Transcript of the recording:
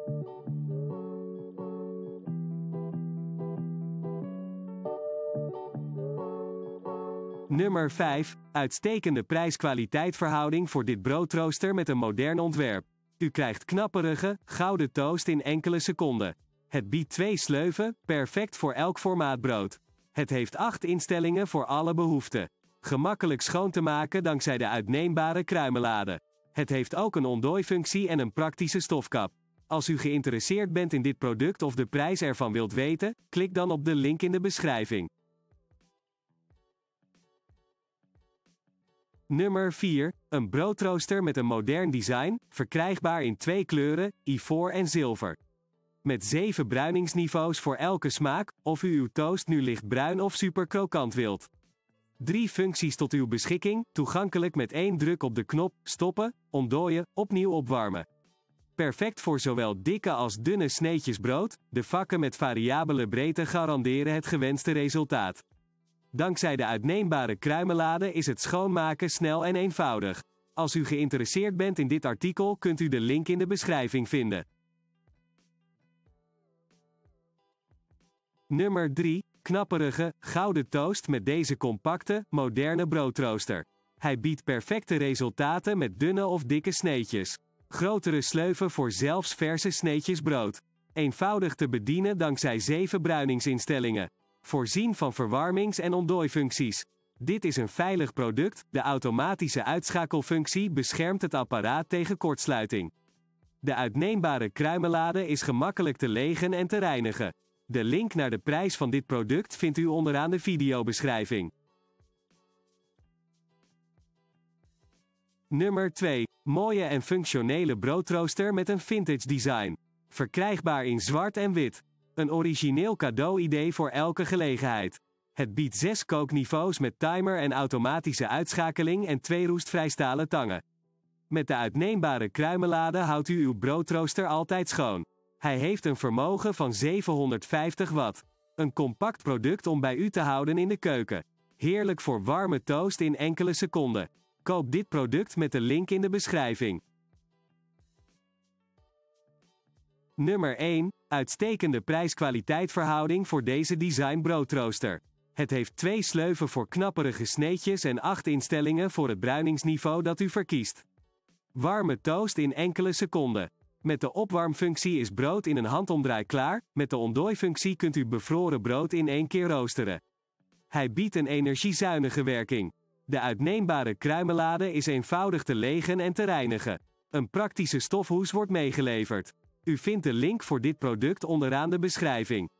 Nummer 5. Uitstekende prijs-kwaliteit verhouding voor dit broodrooster met een modern ontwerp. U krijgt knapperige, gouden toast in enkele seconden. Het biedt 2 sleuven, perfect voor elk formaat brood. Het heeft 8 instellingen voor alle behoeften. Gemakkelijk schoon te maken dankzij de uitneembare kruimelade. Het heeft ook een ontdooifunctie en een praktische stofkap. Als u geïnteresseerd bent in dit product of de prijs ervan wilt weten, klik dan op de link in de beschrijving. Nummer 4. Een broodrooster met een modern design, verkrijgbaar in 2 kleuren, ivoor en zilver. Met 7 bruiningsniveaus voor elke smaak, of u uw toast nu lichtbruin of super krokant wilt. 3 functies tot uw beschikking, toegankelijk met 1 druk op de knop, stoppen, ontdooien, opnieuw opwarmen. Perfect voor zowel dikke als dunne sneetjes brood, de vakken met variabele breedte garanderen het gewenste resultaat. Dankzij de uitneembare kruimelade is het schoonmaken snel en eenvoudig. Als u geïnteresseerd bent in dit artikel kunt u de link in de beschrijving vinden. Nummer 3. Knapperige, gouden toast met deze compacte, moderne broodrooster. Hij biedt perfecte resultaten met dunne of dikke sneetjes. Grotere sleuven voor zelfs verse sneetjes brood. Eenvoudig te bedienen dankzij 7 bruiningsinstellingen. Voorzien van verwarmings- en ontdooifuncties. Dit is een veilig product, de automatische uitschakelfunctie beschermt het apparaat tegen kortsluiting. De uitneembare kruimelade is gemakkelijk te legen en te reinigen. De link naar de prijs van dit product vindt u onderaan de videobeschrijving. Nummer 2. Mooie en functionele broodrooster met een vintage design. Verkrijgbaar in zwart en wit. Een origineel cadeau-idee voor elke gelegenheid. Het biedt 6 kookniveaus met timer en automatische uitschakeling en 2 roestvrij stalen tangen. Met de uitneembare kruimelade houdt u uw broodrooster altijd schoon. Hij heeft een vermogen van 750 watt. Een compact product om bij u te houden in de keuken. Heerlijk voor warme toast in enkele seconden. Koop dit product met de link in de beschrijving. Nummer 1. Uitstekende prijs-kwaliteit verhouding voor deze design broodrooster. Het heeft 2 sleuven voor knapperige sneetjes en 8 instellingen voor het bruiningsniveau dat u verkiest. Warme toast in enkele seconden. Met de opwarmfunctie is brood in een handomdraai klaar, met de ontdooifunctie kunt u bevroren brood in 1 keer roosteren. Hij biedt een energiezuinige werking. De uitneembare kruimelade is eenvoudig te legen en te reinigen. Een praktische stofhoes wordt meegeleverd. U vindt de link voor dit product onderaan de beschrijving.